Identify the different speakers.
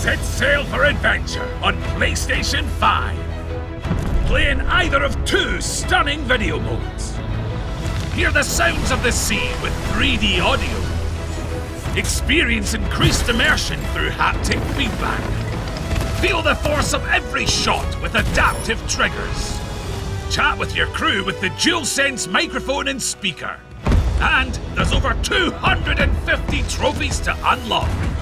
Speaker 1: Set sail for adventure on PlayStation 5. Play in either of two stunning video modes. Hear the sounds of the sea with 3D audio. Experience increased immersion through haptic feedback. Feel the force of every shot with adaptive triggers. Chat with your crew with the DualSense microphone and speaker. And there's over 250 trophies to unlock.